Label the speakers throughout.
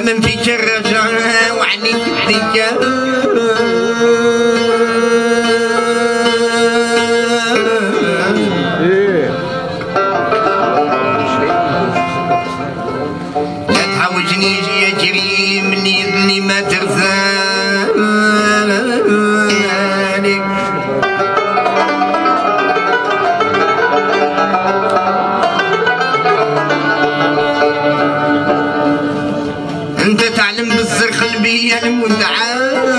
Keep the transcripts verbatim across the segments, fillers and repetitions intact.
Speaker 1: أمن فيك الرجاء وعنيك الديار لا تحوجني يجري مني يدني ما ترزاني انت تعلم بالزر قلبي المدعى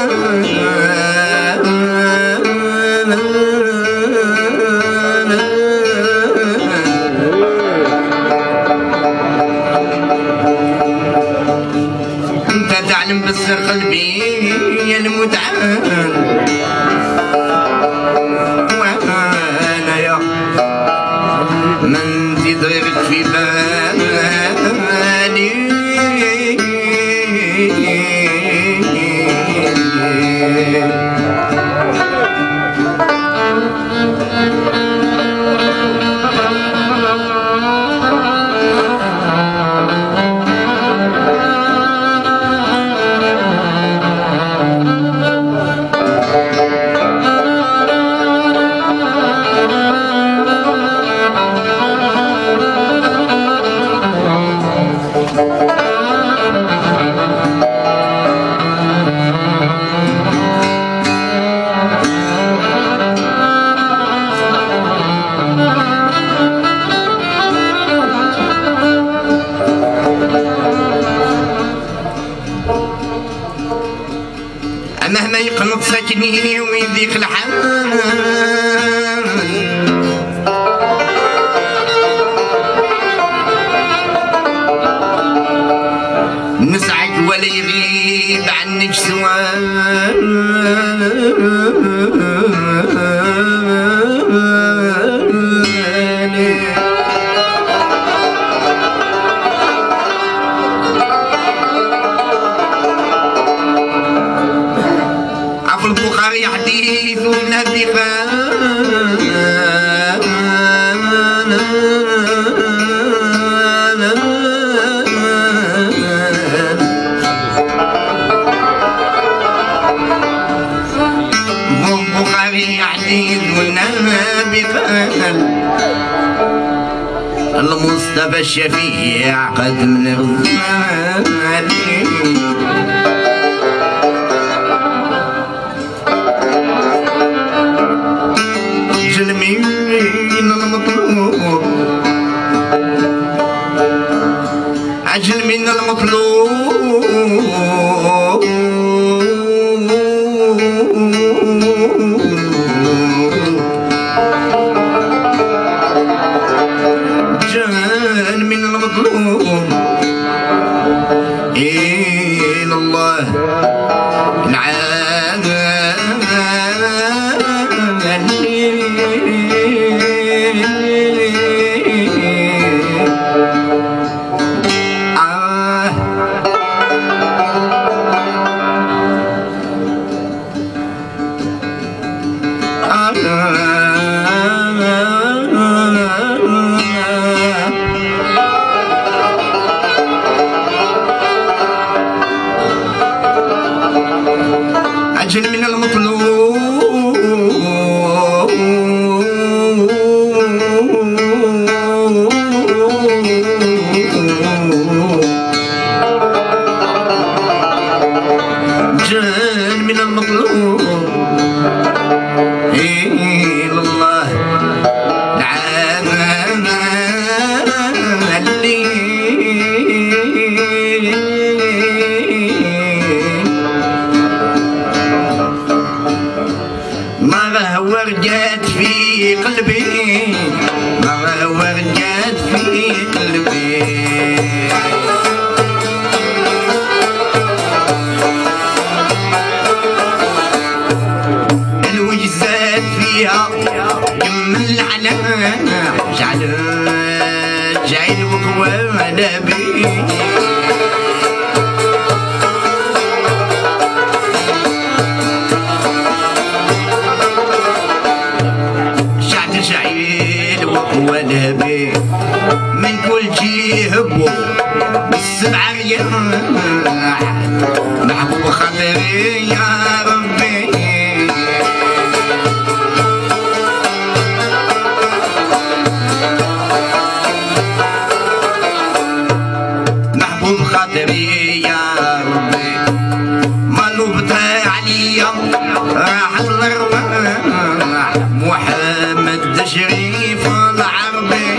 Speaker 1: انت تعلم بالزر قلبي المدعى وانا يا من زيد غيرك في بالي مهما يقنط ساكنيني ويضيق الحال نسعد ولا يغيب عنك سؤال البخاري حديث النبي البخاري حديث النبي المصطفى الشفيع قد من الرزق عجل من المطلوب جان من المطلوب إلى الله عجل من المطلوب جان من المطلوب إلى الله ما ورجت في قلبي ما ورجت في قلبي الوجزات فيها كمل على جعل جعل وقوانا بي وانا بيه من كل شي هبوا بالسبعة ريال يا ربي محبوب خاطري يا ربي مالوبت عليا راح الارواح محمد شريف العربي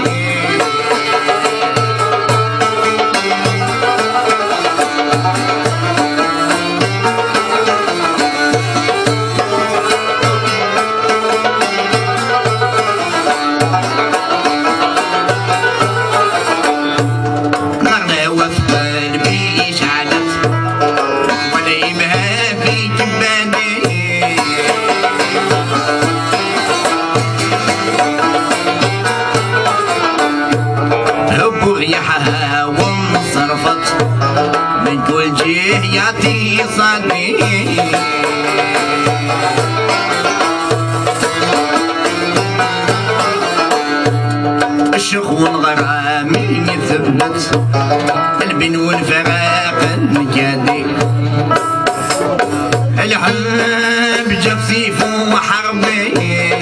Speaker 1: ريحها وانصرفت من كل جهتي صدي الشيخ والغرامي ثبت البن والفراق المجادي الحب جاب سيفه وحربي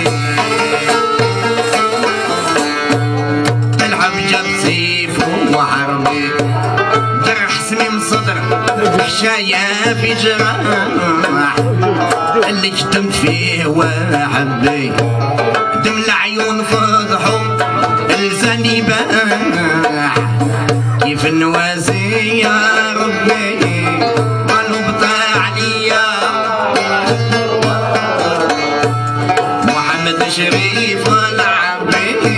Speaker 1: وحربي جرح سميم صدر حشايا في جراح اللي كتمت فيه وحبي دم العيون فضحوا لساني باح كيف النواسي يا ربي قلوب عليا محمد شريف العربي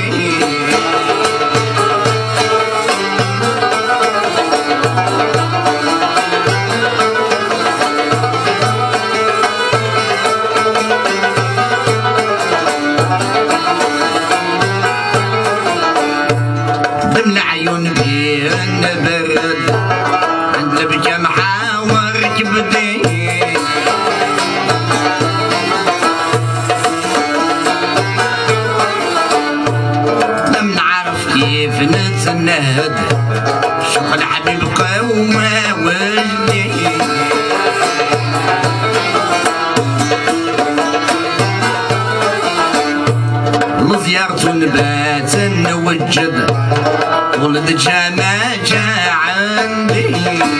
Speaker 1: العيون بين برد عند بجمعة وركبتي لم نعرف كيف نتنهد شغل حبيب قوة وجدي لزيارته نبات نوجد ولد جانا جا عندي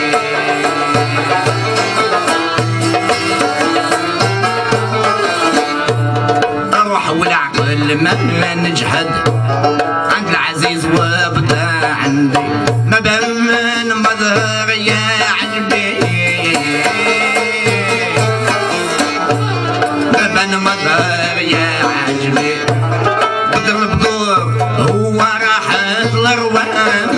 Speaker 1: اروح والعقل ما نجحد عند العزيز وابدا عندي ما بين مظهر يا عجبي ما بين مظهر يا عجبي بدر البدور هو راحت الارواح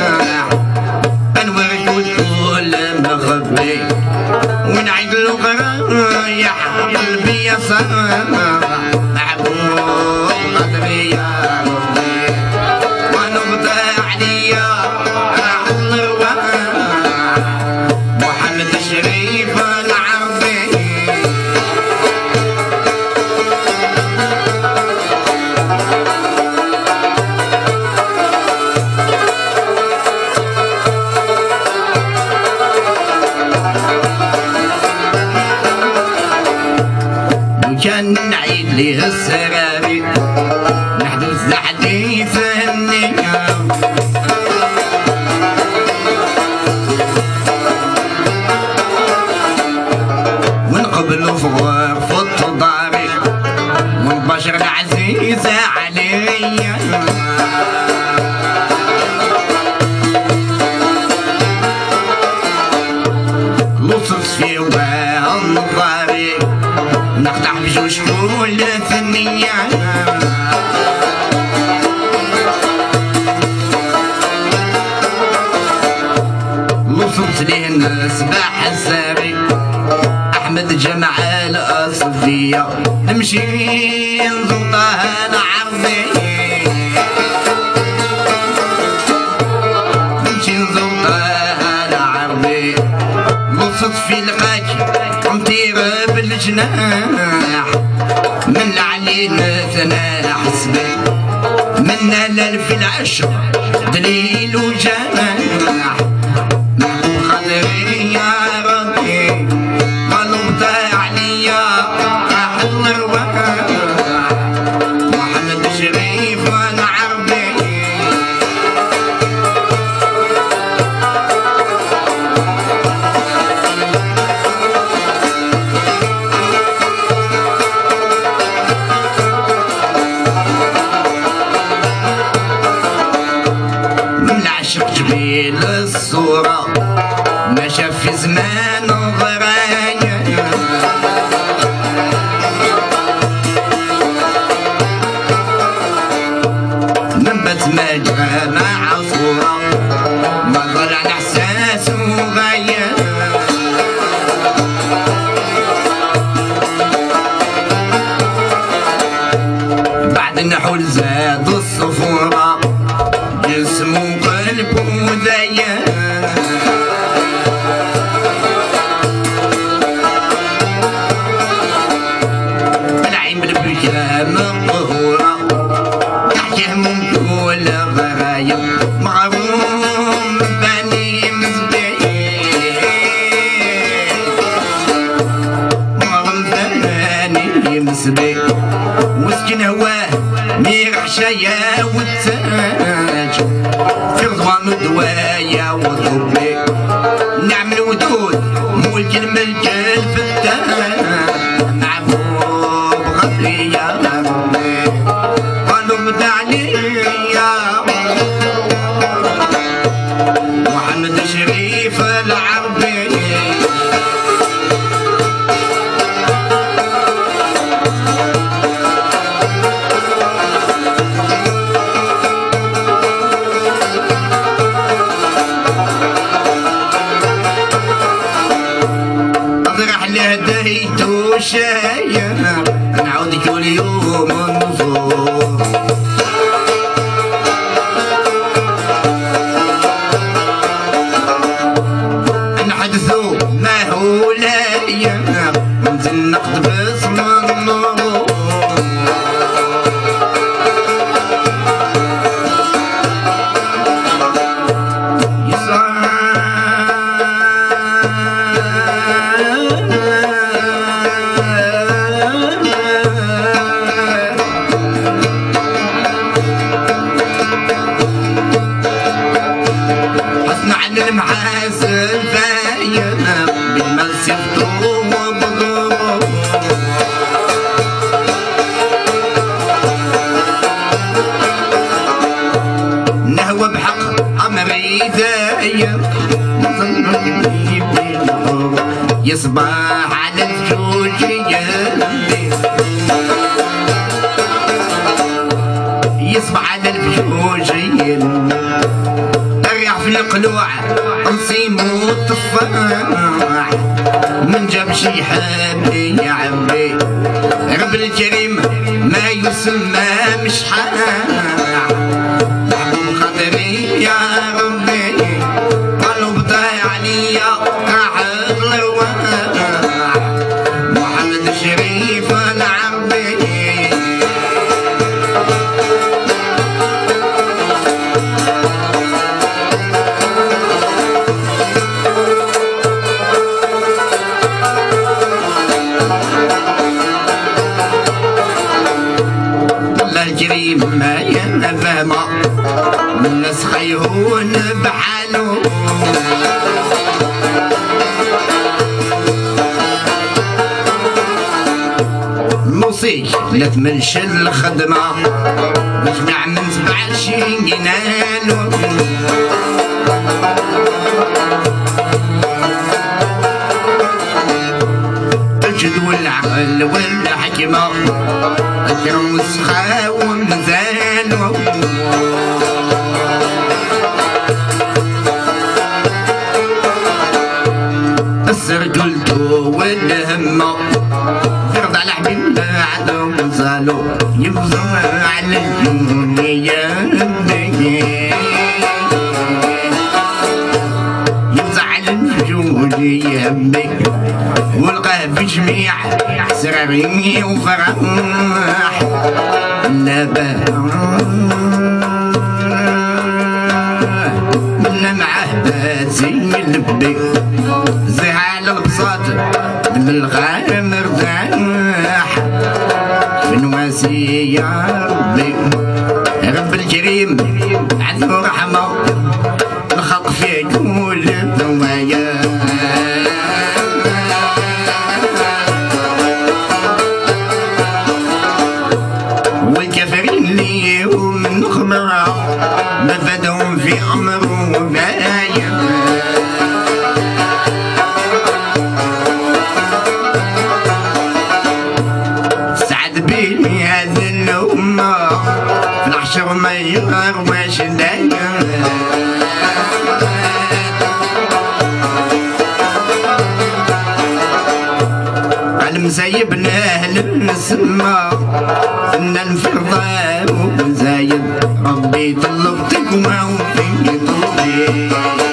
Speaker 1: انورك وتقول مخبي ونعيد له يا قلبي يا صاح محبوب قدري يا ربي ونبض عليا راح الارواح محمد شريف العربي كان نعيد ليه السراري نحدث لحديث النيام ونقبلوا في غرفة داري والبشر العزيزة عليا لصص في والنظاري نقطع بجوج كل ثنية لصص ليه الناس بحسابي أحمد جمع الأصفية نمشي نزوطها العرضي نمشي نزوطها العرضي لصص في الغاكي نطير بالجناح من علينا ثنا حسبي منا الالف العشر دليل وجناح محبوب خاطري يا ربي قلبت الرحمن غرايا من بات ما جا مع صورة ما طلع احساس وغاية بعد النحول زاد الصفورة جسم وقلب وذايا العين بالبكرة مقهورة تحكيه من كل غراية معروم بني مزبيت معروم بني مزبيت وسكن هواه ميرح شايا والتاج في رضوان الدوايا وضربي نعم الودود ملك الملك الفتاح معبوب غفري يا ربي قالوا عليا محمد شريف العربي هديتو شايع نعود كل يوم نزور نحدثو ما هو لايا ننزل نقد باسم النور المحاسن فاينة بالمسيح طوم وبضوم نهوى بحق عمري دايم يصبح على الجوج يلي يصبح على الجوج يلي في القلوع نصيمو التفاح من جاب شي حبي يا عمي رب الكريم ما يسمى مشحاح محبوب خاطري يا ربي قالوا بضايع عليا قاعد الارواح محمد شريف العربي الكريم ما ينفهم الناس خيهون بحاله نوصيك لا تملش الخدمة باش نعمل سبع شي ينالو الجد والعقل والحكمة الكرم والسخاء والمزال السر قلتو والهمة فرض على حبيب بعد وصالو يفضل على الدنيا يفضل على الجود يهمك والقاه بجميع سراري وفرح نباه منا معاه باتي لبي زي على البساط من الغار مرتاح في نواسي يا ربي رب الكريم عنده رحمة الخلق فيه كل النوايا والكافرين ليهم نخمرة ما فادهم في أمره بايا ربي هذا الأمة في الحشر ما يغرمش دايما المزايب لأهل السما إن الفرضاء وزايد ربي طلب تقوى وفي طلبي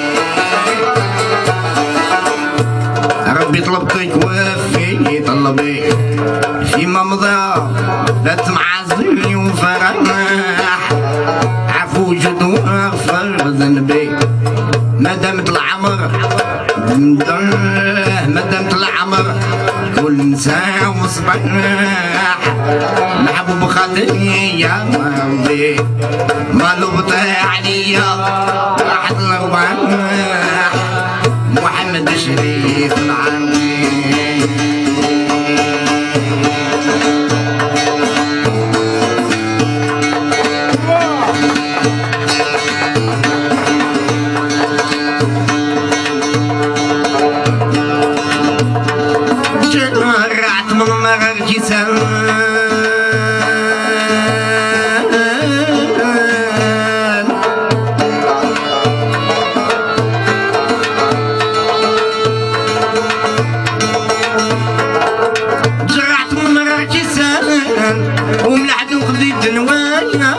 Speaker 1: ربي طلبتك وفي طلبي فيما مضى لا تمعزني وفرح عفو جد واغفر ذنبي ما دامت العمر ما دامت العمر كل ساعة وصباح محبوب خاطري يا ربي ما لبط عليا واحد الأربعة محمد شريف العربي جرعت من مرر جسام وملحد وخذيت نوايا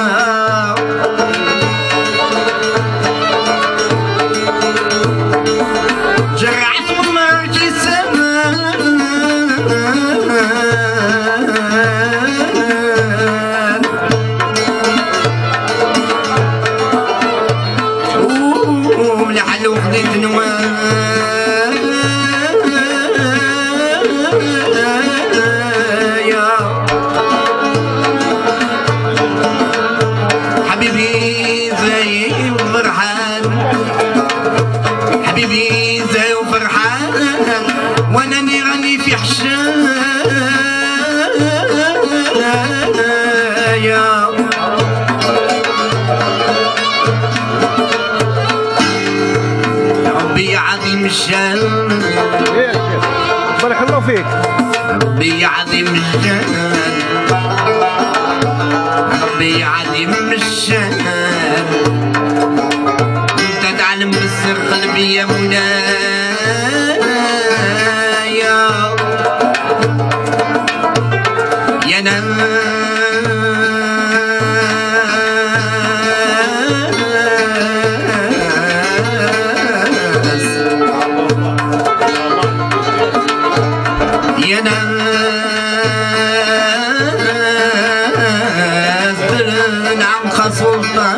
Speaker 1: جرعت ومرتي سمان وملحد وخذيت نوايا حبيبي زي وفرحان وانا نغني في حشايا ربي عظيم الشان
Speaker 2: بارك الله فيك
Speaker 1: ربي عظيم الشان ربي عظيم الشان تعلم بالسر قلبي يا منايا يا ناس يا ناس نعم خصوصا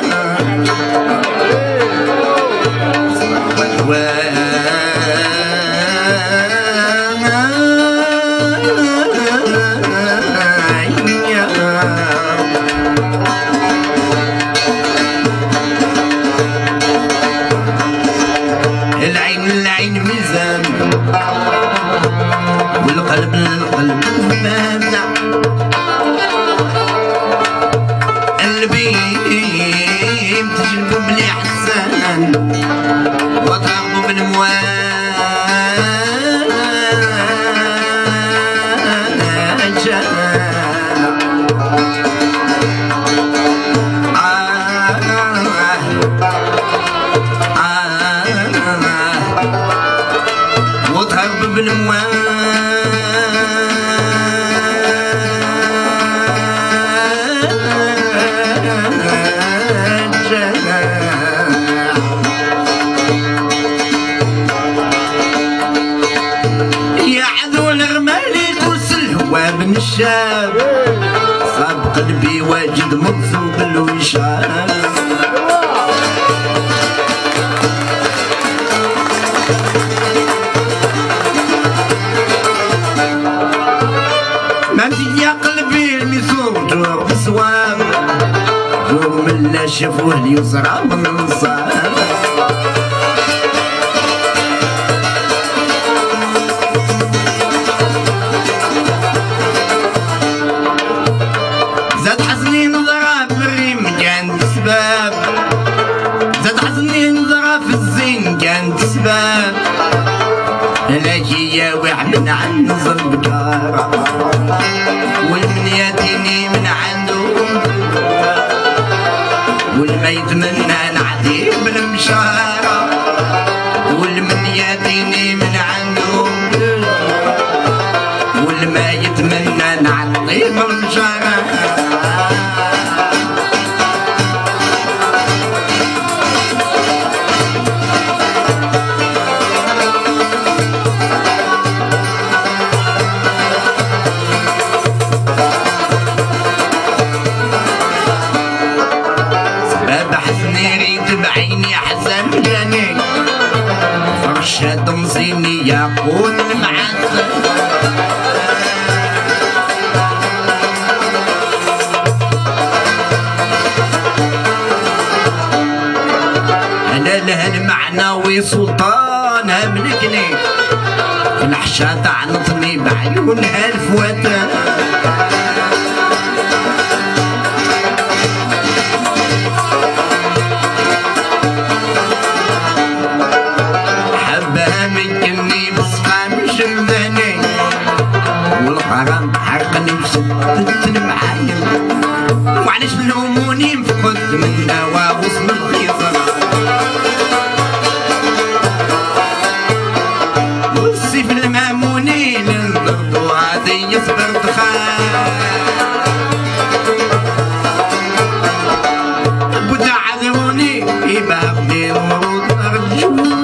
Speaker 1: العين العين ميزان والقلب القلب مانع قلبي تجلبوا بلي حسان وترغبوا بالمواجهة وتهرب بالمواجهة يا عذو الرمالي كوس الهوا بن الشاب صاب قلبي واجد مغزو بالوشام ما يا قلبي الميسور جور بصواب جور من لا شافوه اليسرى من الصاب زاد حزني نظرة في الريم كانت سباب زاد حزني نظرة في الزين كانت سباب هلاكي يا واحد عن نظر بكارة والمنيا نعطيه المشارة سباب حسني ريت بعيني حسن جاني فرشة مصيني ياقوت المعسل له المعنوي سلطانها ملكني في الحشا تعنطني بعيونها الفواتة حبها مكني بصفى مش مداني والغرام حرقني وسدت المعايم وعلاش لوموني نفقد من هوا وصل الخيزر والسيف الماموني للضرب وهادي يصبر دخان بدا عذروني يبابني المرود أرجوان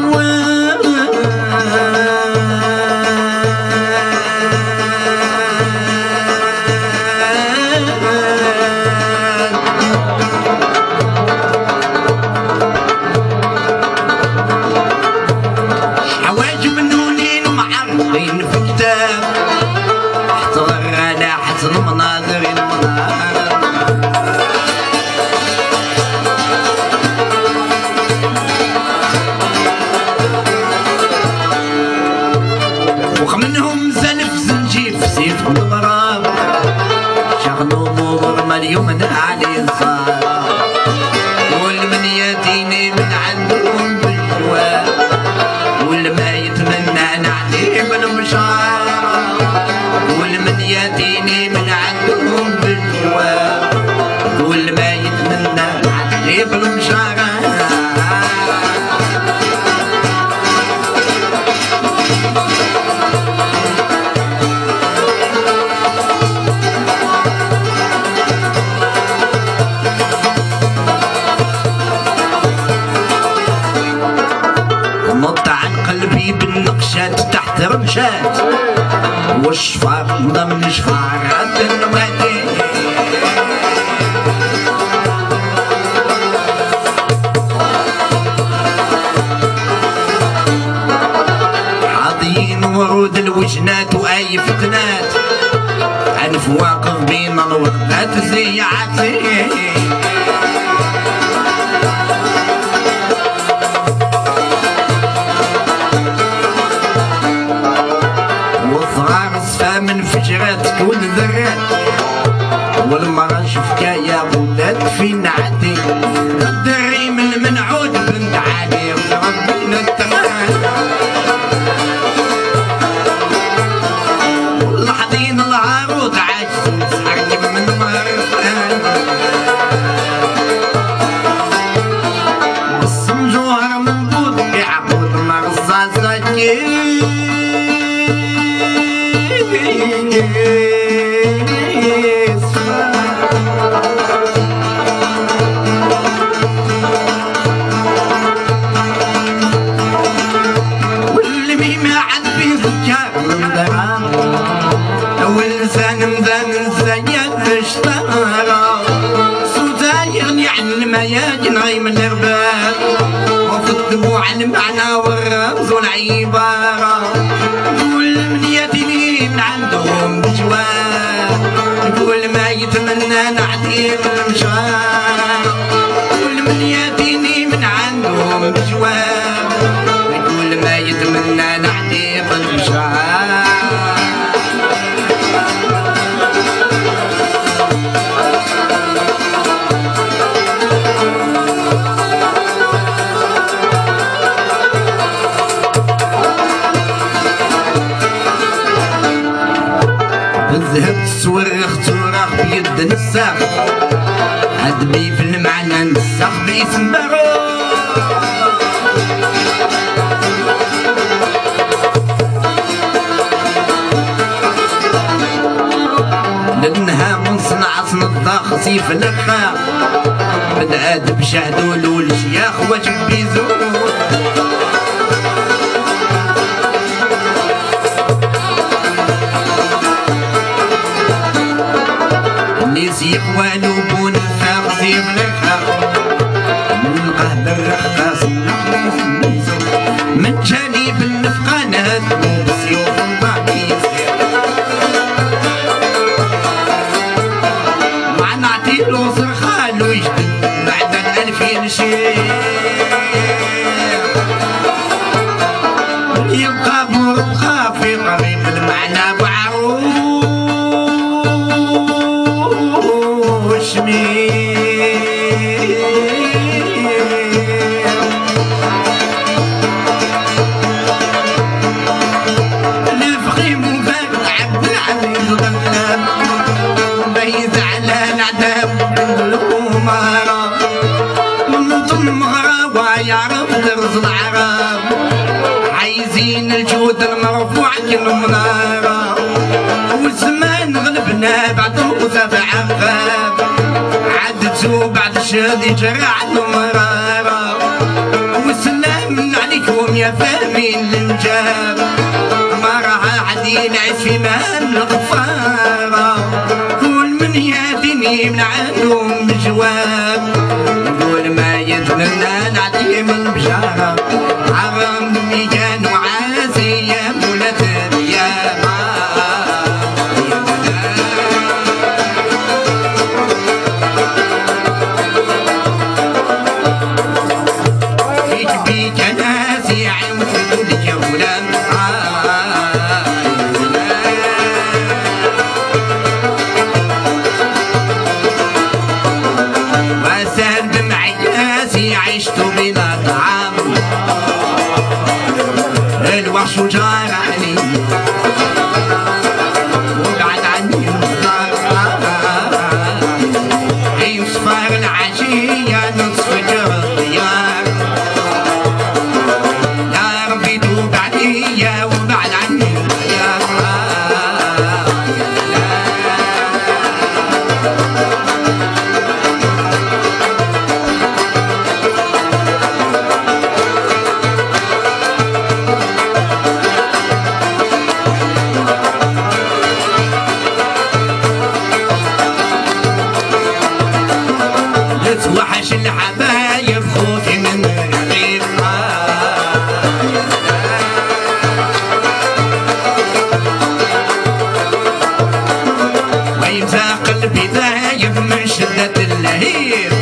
Speaker 1: المناظر المناظر وخمنهم زلف زنجيف سيف الغرام شغلوا نور مليون علي صار والمن ياتيني من عندهم بالجواب والما يتمنى نعطيه بالمشار والمن ياتيني من عندهم بالجواب كل ما يتمنى نعطيه بالمشارة نط عن قلبي بالنقشات تحت رمشات والشفار ضمن شفارات الوادي حاضين ورود الوجنات واي فتنات عنف واقف بين الوردات زي عتيه من فجرات كل ذرات والمرا شفكايا ولات في نعدي الدريم المنعود بنت علي ربنا التمام واللحظين العروض عاجز نسحرني من مرفان بصم جوهر منبوط يعقود مرصاصة واللي ما عاد فيه فكار من درام واللسان مدان الزياد اشتهر صوتا يغني عن المياجن غي من الرباب وفي الدموع المعنى والرمز والعبارة كل من ياتيني من عندهم بجواب كل ما يتمنى نعطيه بالمشار كل من ياتيني من عندهم بجواب كل ما يتمنى نعطيه بالمشار ذهبت صورخ صورخ بيد نساخ عدبي في المعنى نساخ باسم برو لانها من صنع صنضاخ سيف الاخا بالادب شهدوا له الشياخ واجب بيزور نسيق والو بون الفاق سيف الاخا نلقاه بالرخاص من جانب النفقانات بالسيوف الضعيف مع نعطيلو صرخالو يجدد بعد الألفين شيخ يبقى مربخا في قريب المعنى بعروش عايزين الجود المرفوع كالمنارة والزمان غلبنا بعد القذف عقاب عدتو بعد الشهد جرى مرارة والسلام عليكم يا فاهمين النجاب ما راه عادي نعيش في مهام الغفارة كل من ياتيني من عندهم جواب نقول ما يتمنى نعطيه من بشارة عرم ميجان وعازي يا مولات يا فيك بيك ناسي عيون خدودك يا غلام وسال بمعياسي عشت بلا طعام الوحش جار علي وبعد عني النار عين صفار العشية نصف الديار يا ربي توب عليا وبعد عني الديار وحش الحبايب خوفي من الرغيف ويمسى قلبي ذايب من شدة اللهيب